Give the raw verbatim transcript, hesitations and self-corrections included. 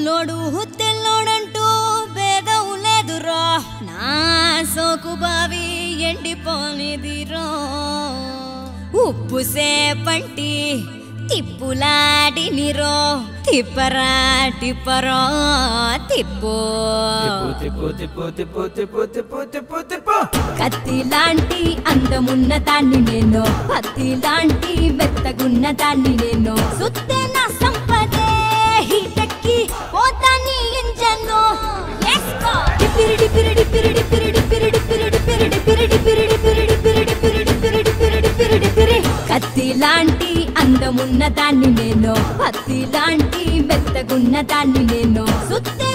నల్లోడు తెల్లోడంటూ భేదం లేదురా నా సోకు బావి ఎండిపోనిదిరో ఉప్పు సేపంటి తిప్పులాడినిరో తిప్పరా టిప్పరో తిప్పు కత్తి లాంటి అందమున్న దాన్ని నేను పత్తి లాంటి మెత్తగున్న దాన్ని నేను సుత్తే నా సంపదే హీటెక్కి పోతాని ఇంజను డిపిరి డిపిరి డిపిరి డిపిరి డిపిరి డిపిరి డిపిరి డిపిరి డిపిరి డిపిరి డిపిరి డిపిరి డిపిరి డిపిరి డిపిరి డిపిరి కత్తి లాంటి అందమున్న దాన్ని నేను పత్తి లాంటి మెత్తగున్న దాన్ని నేను సుత్తే